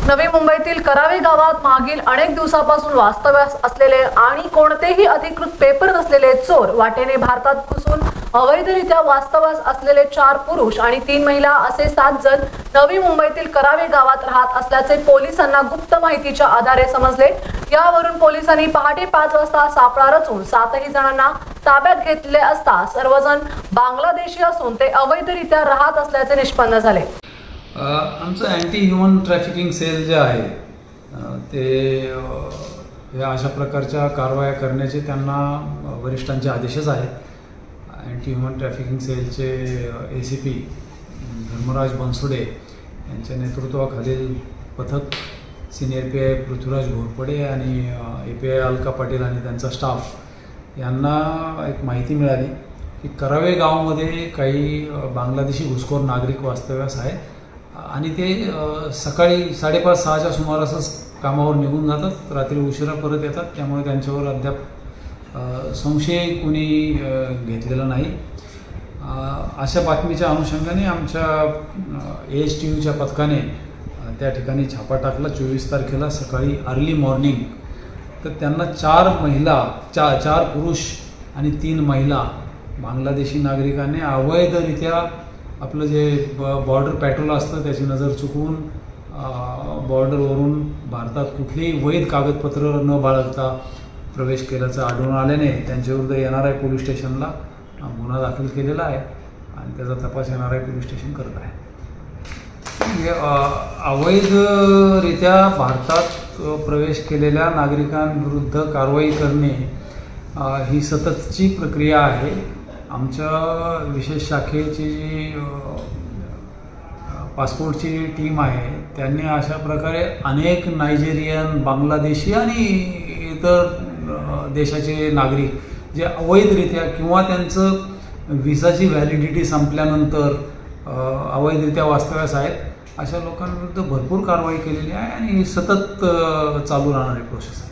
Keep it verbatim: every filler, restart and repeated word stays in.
नवी मुंबईतील करावे गावात मागील अनेक दिवसापासून वास्तव्यास असलेले आणि कोणतेही अधिकृत पेपर नसलेले चोर वाटेने भारतात घुसून अवैधरित्या वास्तव्यास असलेले चार पुरुष आणि तीन महिला असे सात जण नवी मुंबईतील करावे गावात राहत असल्याचे पोलिसांना गुप्त माहितीच्या आधारे समजले। यावरून पोलिसांनी पहाटे पाच वाजता सापळा रचून सातही जणांना ताब्यात घेतले असता सर्वजण बांगलादेशी असून ते अवैधरित्या राहत असल्याचे निष्पन्न झाले। आमचं अँटी ह्युमन ट्रॅफिकिंग सेल जे आहे ते या अशा प्रकारच्या कारवाया करण्याचे त्यांना वरिष्ठांचे आदेशच आहेत। अँटी ह्युमन ट्रॅफिकिंग सेलचे A C P Dharmaraj Bansode यांच्या नेतृत्वाखालील पथक senior P I Prithviraj Ghorpade आणि A P I Alka Patil आणि त्यांचा स्टाफ यांना एक माहिती मिळाली की करावे गावामध्ये काही बांगलादेशी घुसखोर नागरिक वास्तव्यास आहेत आणि ते सकाळी साडेपाच सहाच्या सुमारासच कामावर निघून जातात, रात्री उशिरा परत येतात। त्यामुळे त्यांच्यावर अद्याप संशय कुणी घेतलेला नाही। अशा बातमीच्या अनुषंगाने आमच्या ए एस टी यूच्या पथकाने त्या ठिकाणी छापा टाकला चोवीस तारखेला सकाळी अर्ली मॉर्निंग। तर त्यांना चार महिला चा चार पुरुष आणि तीन महिला बांगलादेशी नागरिकांनी अवैधरित्या आपलं जे बॉर्डर पॅट्रोल असतं त्याची नजर चुकवून बॉर्डरवरून भारतात कुठलेही वैध कागदपत्र न बाळगता प्रवेश केल्याचं आढळून आल्याने त्यांच्याविरुद्ध एन आर आय पोलीस स्टेशनला गुन्हा दाखल केलेला आहे आणि त्याचा तपास N R I police station करत आहे। अवैधरित्या भारतात प्रवेश केलेल्या नागरिकांविरुद्ध कारवाई करणे ही सततची प्रक्रिया आहे। आमच्या विशेष शाखेची जी पासपोर्टची टीम आहे त्यांनी अशा प्रकारे अनेक नायजेरियन, बांगलादेशी आणि इतर देशाचे नागरिक जे अवैधरित्या किंवा त्यांचं व्हिसाची व्हॅलिडिटी संपल्यानंतर अवैधरित्या वास्तव्यास आहेत अशा लोकांविरुद्ध भरपूर कारवाई केलेली आहे आणि सतत चालू राहणारी प्रोसेस आहे।